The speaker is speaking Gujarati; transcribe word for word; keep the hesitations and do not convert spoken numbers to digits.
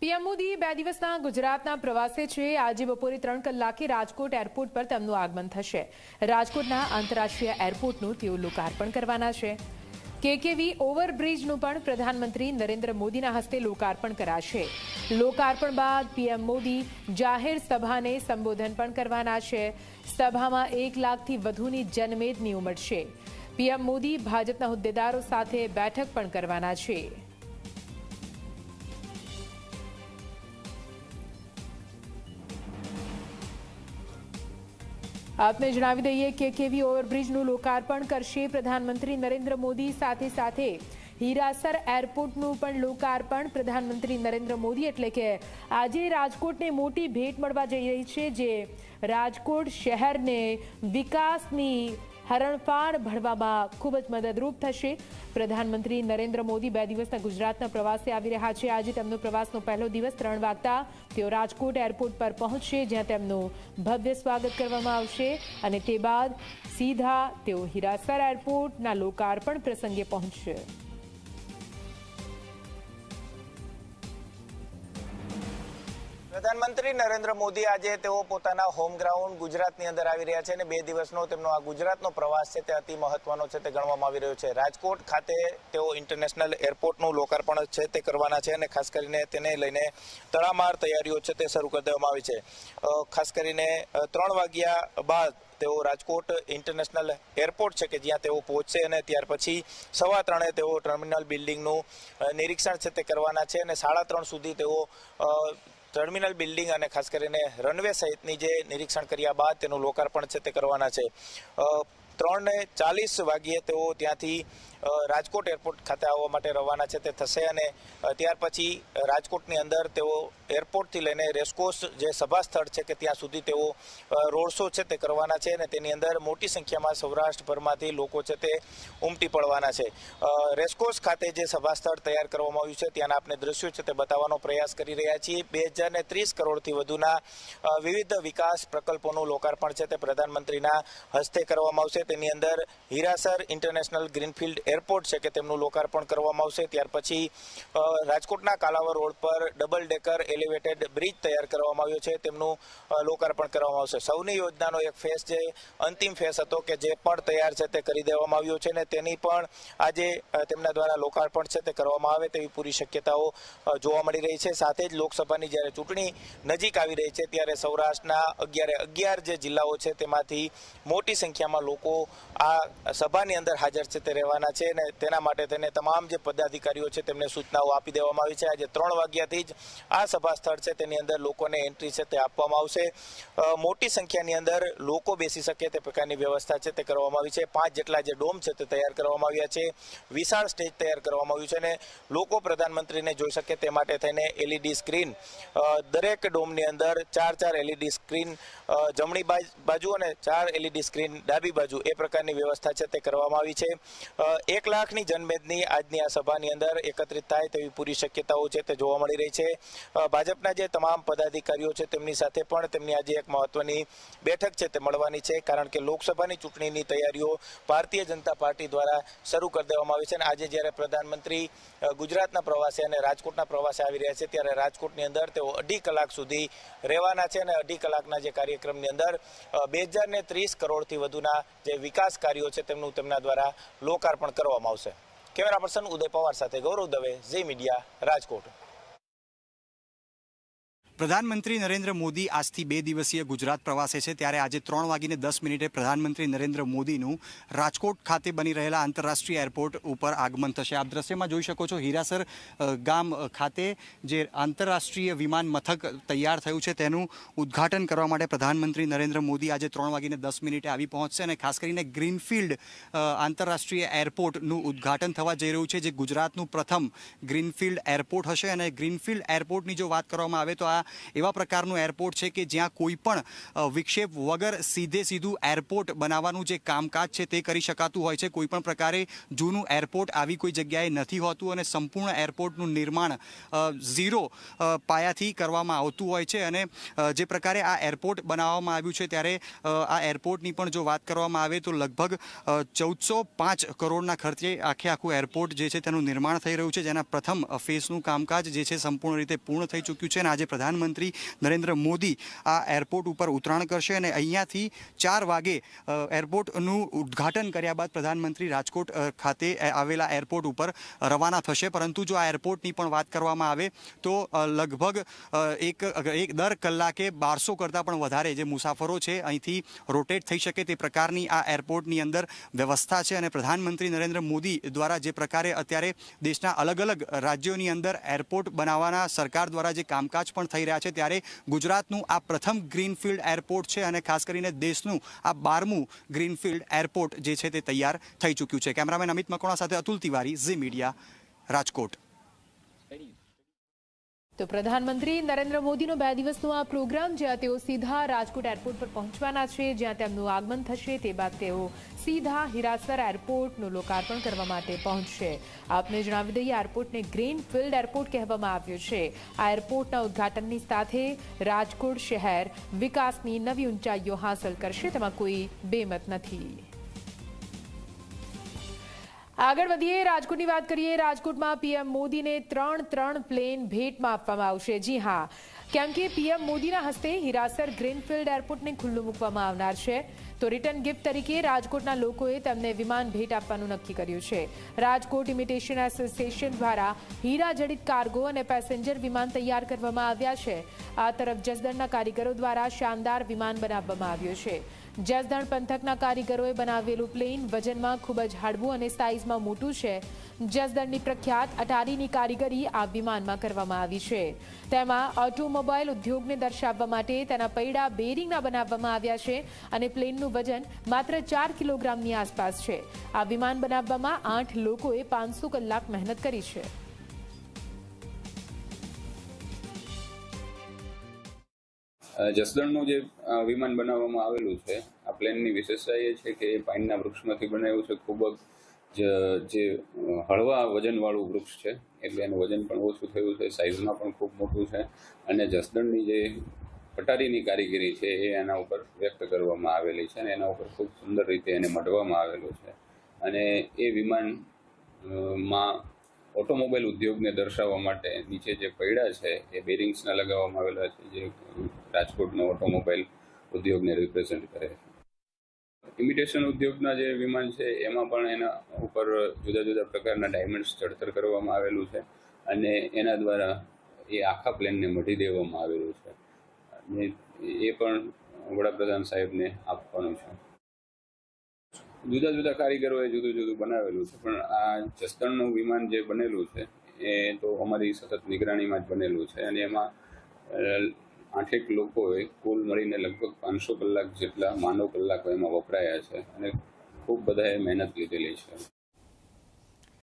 પીએમ મોદી બે દિવસના ગુજરાતના પ્રવાસે છે। આજે બપોરે ત્રણ કલાકે રાજકોટ એરપોર્ટ પર તેમનું આગમન થશે। રાજકોટના આંતરરાષ્ટ્રીય એરપોર્ટનું તેઓ લોકાર્પણ કરવાના છે। કેકેવી ઓવરબ્રિજનું પણ પ્રધાનમંત્રી નરેન્દ્ર મોદીના હસ્તે લોકાર્પણ કરાશે। લોકાર્પણ બાદ પીએમ મોદી જાહેર સભાને સંબોધન પણ કરવાના છે। સભામાં એક લાખથી વધુની જનમેદની ઉમટશે। પીએમ મોદી ભાજપના હોદ્દેદારો સાથે બેઠક પણ કરવાના છે। આપને જણાવી દઈએ કે કેવી ઓવરબ્રિજનું લોકાર્પણ કરશે પ્રધાનમંત્રી નરેન્દ્ર મોદી। સાથે સાથે હીરાસર એરપોર્ટનું પણ લોકાર્પણ પ્રધાનમંત્રી નરેન્દ્ર મોદી એટલે કે આજે રાજકોટને મોટી ભેટ મળવા જઈ રહી છે, જે રાજકોટ શહેરને વિકાસની હરણફાળ ભરવામાં ખૂબ જ મદદરૂપ થશે। પ્રધાનમંત્રી નરેન્દ્ર મોદી બે દિવસના ગુજરાતના પ્રવાસે આવી રહ્યા છે। આજે તેમનો પ્રવાસનો પહેલો દિવસ ત્રણ વાગતા તેઓ રાજકોટ એરપોર્ટ પર પહોંચશે, જ્યાં તેમનું ભવ્ય સ્વાગત કરવામાં આવશે અને તે બાદ સીધા તેઓ હીરાસર એરપોર્ટના લોકાર્પણ પ્રસંગે પહોંચશે। પ્રધાનમંત્રી નરેન્દ્ર મોદી આજે તેઓ પોતાના હોમ ગ્રાઉન્ડ ગુજરાતની અંદર આવી રહ્યા છે અને બે દિવસનો તેમનો આ ગુજરાતનો પ્રવાસ છે તે અતિ મહત્વનો છે તે ગણવામાં આવી રહ્યો છે। રાજકોટ ખાતે તેઓ ઇન્ટરનેશનલ એરપોર્ટનું લોકાર્પણ છે તે કરવાના છે અને ખાસ કરીને તેને લઈને તડામાર તૈયારીઓ છે તે શરૂ કરી દેવામાં આવી છે। ખાસ કરીને ત્રણ વાગ્યા બાદ તેઓ રાજકોટ ઇન્ટરનેશનલ એરપોર્ટ છે કે જ્યાં તેઓ પહોંચશે અને ત્યાર પછી સવા ત્રણે તેઓ ટર્મિનલ બિલ્ડિંગનું નિરીક્ષણ છે તે કરવાના છે અને સાડા ત્રણ સુધી તેઓ ટર્મિનલ બિલ્ડિંગ અને ખાસ કરીને રનવે સહિતની જે નિરીક્ષણ કર્યા બાદ તેનું લોકાર્પણ છે તે કરવાના છે। ત્રણ ને ચાલીસ વાગ્યે તેઓ ત્યાંથી રાજકોટ એરપોર્ટ ખાતે આવવા માટે રવાના છે તે થશે અને ત્યાર પછી રાજકોટની અંદર તેઓ એરપોર્ટથી લઈને રેસકોર્સ જે સભા સ્થળ છે કે ત્યાં સુધી તેઓ રોડ શો છે તે કરવાના છે અને તેની અંદર મોટી સંખ્યામાં સૌરાષ્ટ્રભરમાંથી લોકો છે તે ઉમટી પડવાના છે। રેસકોર્સ ખાતે જે સભા સ્થળ તૈયાર કરવામાં આવ્યું છે ત્યાંના આપણે દ્રશ્યો છે તે બતાવવાનો પ્રયાસ કરી રહ્યા છીએ। બે હજાર ને ત્રીસ કરોડથી વધુના વિવિધ વિકાસ પ્રકલ્પોનું લોકાર્પણ છે તે પ્રધાનમંત્રીના હસ્તે કરવામાં આવશે। તેની અંદર હીરાસર ઇન્ટરનેશનલ ગ્રીનફિલ્ડ એરપોર્ટ છે કે તેમનું લોકાર્પણ કરવામાં આવશે। ત્યાર પછી રાજકોટના કાલાવર રોડ પર ડબલ ડેકર એલિવેટેડ બ્રિજ તૈયાર કરવામાં આવ્યો છે તેમનું લોકાર્પણ કરવામાં આવશે। સૌની યોજનાનો એક ફેસ જે અંતિમ ફેસ હતો કે જે પણ તૈયાર છે તે કરી દેવામાં આવ્યો છે અને તેની પણ આજે તેમના દ્વારા લોકાર્પણ છે તે કરવામાં આવે તેવી પૂરી શક્યતાઓ જોવા મળી રહી છે। સાથે જ લોકસભાની જ્યારે ચૂંટણી નજીક આવી રહી છે ત્યારે સૌરાષ્ટ્રના અગિયારે અગિયાર જે જિલ્લાઓ છે તેમાંથી મોટી સંખ્યામાં લોકો આ સભાની અંદર હાજર છે તે રહેવાના છે અને તેના માટે તેને તમામ જે પદાધિકારીઓ છે તેમને સૂચનાઓ આપી દેવામાં આવી છે। આજે ત્રણ વાગ્યાથી જ આ સભા સ્થળ છે તેની અંદર લોકોને એન્ટ્રી છે તે આપવામાં આવશે। મોટી સંખ્યાની અંદર લોકો બેસી શકે તે પ્રકારની વ્યવસ્થા છે તે કરવામાં આવી છે। પાંચ જેટલા જે ડોમ છે તે તૈયાર કરવામાં આવ્યા છે, વિશાળ સ્ટેજ તૈયાર કરવામાં આવ્યું છે અને લોકો પ્રધાનમંત્રીને જોઈ શકે તે માટે થઈને એલઈડી સ્ક્રીન દરેક ડોમની અંદર ચાર ચાર એલઈડી સ્ક્રીન જમણી બાજુ અને ચાર એલઈડી સ્ક્રીન ડાબી બાજુ એ પ્રકારની વ્યવસ્થા છે તે કરવામાં આવી છે। એક લાખની જનમેદની આજની આ સભાની અંદર એકત્રિત થાય તેવી પૂરી શક્યતાઓ છે તે જોવા મળી રહી છે। ભાજપના જે તમામ પદાધિકારીઓ છે તેમની સાથે પણ તેમની આજે એક મહત્વની બેઠક છે તે મળવાની છે, કારણ કે લોકસભાની ચૂંટણીની તૈયારીઓ ભારતીય જનતા પાર્ટી દ્વારા શરૂ કરી દેવામાં આવી છે અને આજે જ્યારે પ્રધાનમંત્રી ગુજરાતના પ્રવાસે અને રાજકોટના પ્રવાસે આવી રહ્યા છે ત્યારે રાજકોટની અંદર તેઓ અઢી કલાક સુધી રહેવાના છે અને અઢી કલાકના જે કાર્યક્રમની અંદર બે હજાર ને ત્રીસ કરોડથી વધુના જે વિકાસ કાર્યો છે તેમનું તેમના દ્વારા લોકાર્પણ કરવામાં આવશે। કેમેરા પર્સન ઉદય પવાર સાથે ગૌરવ દવે, ઝી મીડિયા, રાજકોટ। પ્રધાનમંત્રી નરેન્દ્ર મોદી આજથી બે દિવસીય ગુજરાત પ્રવાસે છે ત્યારે આજે ત્રણ વાગીને દસ મિનિટે પ્રધાનમંત્રી નરેન્દ્ર મોદીનું રાજકોટ ખાતે બની રહેલા આંતરરાષ્ટ્રીય એરપોર્ટ ઉપર આગમન થશે। આપ દ્રશ્યમાં જોઈ શકો છો હીરાસર ગામ ખાતે જે આંતરરાષ્ટ્રીય વિમાન મથક તૈયાર થયું છે તેનું ઉદ્ઘાટન કરવા માટે પ્રધાનમંત્રી નરેન્દ્ર મોદી આજે ત્રણ વાગીને દસ મિનિટે આવી પહોંચશે અને ખાસ કરીને ગ્રીનફિલ્ડ આંતરરાષ્ટ્રીય એરપોર્ટનું ઉદ્ઘાટન થવા જઈ રહ્યું છે, જે ગુજરાતનું પ્રથમ ગ્રીનફિલ્ડ એરપોર્ટ હશે અને ગ્રીનફિલ્ડ એરપોર્ટની જો વાત કરવામાં આવે તો આ એવા પ્રકારનું એરપોર્ટ છે કે જ્યાં કોઈ પણ વિક્ષેપ વગર સીધે સીધું એરપોર્ટ બનાવવાનું જે કામકાજ છે તે કરી શકાતું હોય છે. કોઈ પણ પ્રકારે જૂનું એરપોર્ટ આવી કોઈ જગ્યાએ નથી હોતું અને સંપૂર્ણ એરપોર્ટનું નિર્માણ ઝીરો પાયાથી કરવામાં આવતું હોય છે. અને જે પ્રકારે આ એરપોર્ટ બનાવવામાં આવ્યું છે ત્યારે આ એરપોર્ટની પણ જો વાત કરવામાં આવે તો લગભગ ચૌદસો પાંચ કરોડના ખર્ચે આખે આખું એરપોર્ટ જે છે તેનું નિર્માણ થઈ રહ્યું છે, જેના પ્રથમ ફેઝનું કામકાજ જે છે સંપૂર્ણ રીતે પૂર્ણ થઈ ચૂક્યું છે. અને આજે પ્રધાનમંત્રી નરેન્દ્ર મોદી આ એરપોર્ટ ઉપર ઉતરાણ કરશે અને અહીંયાથી ચાર વાગે એરપોર્ટનું ઉદ્ઘાટન કર્યા બાદ પ્રધાનમંત્રી રાજકોટ ખાતે આવેલા એરપોર્ટ ઉપર રવાના થશે. પરંતુ જો આ એરપોર્ટની પણ વાત કરવામાં આવે તો લગભગ એક એક દર કલાકે બારસો કરતાં પણ વધારે જે મુસાફરો છે અહીંથી રોટેટ થઈ શકે તે પ્રકારની આ એરપોર્ટની અંદર વ્યવસ્થા છે. અને પ્રધાનમંત્રી નરેન્દ્ર મોદી દ્વારા જે પ્રકારે અત્યારે દેશના અલગ અલગ રાજ્યોની અંદર એરપોર્ટ બનાવવાના સરકાર દ્વારા જે કામકાજ પણ થઈ રહ્યા છે ત્યારે ગુજરાતનું આ પ્રથમ ગ્રીનફિલ્ડ એરપોર્ટ છે અને ખાસ કરીને દેશનું આ બારમું ગ્રીનફિલ્ડ એરપોર્ટ જે છે તે તૈયાર થઈ ચૂક્યું છે. કેમેરામેન અમિત મકવાણા સાથે અતુલ તિવારી, ઝી મીડિયા, રાજકોટ. તો પ્રધાનમંત્રી નરેન્દ્ર મોદીનો બે દિવસનો આ પ્રોગ્રામ, જ્યાં તેઓ સીધા રાજકોટ એરપોર્ટ પર પહોંચવાના છે, જ્યાં તેમનું આગમન થશે. તે બાદ તેઓ સીધા હીરાસર એરપોર્ટનું લોકાર્પણ કરવા માટે પહોંચશે. આપને જણાવી દઈએ, એરપોર્ટને ગ્રીનફિલ્ડ એરપોર્ટ કહેવામાં આવ્યું છે. આ એરપોર્ટના ઉદ્ઘાટનની સાથે રાજકોટ શહેર વિકાસની નવી ઊંચાઈઓ હાંસલ કરશે, તેમાં કોઈ બેમત નથી. આગળ વધીએ, રાજકોટની વાત કરીએ. રાજકોટમાં પીએમ મોદીને ત્રણ ત્રણ પ્લેન ભેટમાં આપવામાં આવશે. જી હા, કેમ કે પીએમ મોદીના હસ્તે હીરાસર ગ્રીનફિલ્ડ એરપોર્ટને ખુલ્લું મૂકવામાં આવનાર છે. તો રિટર્ન ગિફ્ટ તરીકે રાજકોટના લોકોએ તેમને વિમાન ભેટ આપવાનું નક્કી કર્યું છે. રાજકોટ ઇમિટેશન એસોસિએશન દ્વારા હીરા જડિત કાર્ગો અને પેસેન્જર વિમાન તૈયાર કરવામાં આવ્યા છે. આ તરફ જસદણના કારીગરો દ્વારા શાનદાર વિમાન બનાવવામાં આવ્યું છે. જસદણ પંથકના કારીગરોએ બનાવેલું પ્લેન વજનમાં ખૂબ જ હળવું અને સાઇઝમાં મોટું છે. જસદણની પ્રખ્યાત અટારીની કારીગરી આ વિમાનમાં કરવામાં આવી છે. તેમાં ઓટોમોબાઈલ ઉદ્યોગને દર્શાવવા માટે તેના પૈડા બેરિંગના બનાવવામાં આવ્યા છે અને પ્લેનનું વજન માત્ર ચાર કિલોગ્રામની આસપાસ છે. આ વિમાન બનાવવામાં આઠ લોકોએ પાંચસો કલાક મહેનત કરી છે. જસદણનું જે વિમાન બનાવવામાં આવેલું છે, આ પ્લેનની વિશેષતા એ છે કે એ પાઇનના વૃક્ષમાંથી બનાવ્યું છે. ખૂબ જ જે હળવા વજનવાળું વૃક્ષ છે, એટલે એનું વજન પણ ઓછું થયું છે, સાઇઝમાં પણ ખૂબ મોટું છે. અને જસદણની જે પટારીની કારીગરી છે એ એના ઉપર વ્યક્ત કરવામાં આવેલી છે અને એના ઉપર ખૂબ સુંદર રીતે એને મઢવામાં આવેલું છે. અને એ વિમાનમાં ઓટોમોબાઈલ ઉદ્યોગને દર્શાવવા માટે નીચે જે પૈડા છે એ બેરિંગ્સના લગાવવામાં આવેલા છે, જે રાજકોટનો ઓટોમોબાઈલ ઉદ્યોગને રિપ્રેઝેન્ટ કરે છે. ઇમિટેશન ઉદ્યોગના જે વિમાન છે એમાં પણ એના ઉપર જુદા જુદા પ્રકારના ડાયમંડ્સ ચડતર કરવામાં આવેલું છે અને એના દ્વારા એ આખા પ્લેનને મઢી દેવામાં આવેલું છે અને એ પણ વડાપ્રધાન સાહેબને આપવાનું છે. જુદા જુદા કારીગરોએ જુદું જુદું બનાવેલું છે, પણ આ જસદણનું વિમાન જે બનેલું છે એ તો અમારી સતત નિગરાણીમાં જ બનેલું છે અને એમાં આઠેક લોકોએ કુલ મળીને લગભગ પાંચસો કલાક જેટલા માનવ કલાકો એમાં વપરાયા છે અને ખૂબ બધાએ મહેનત લીધેલી છે.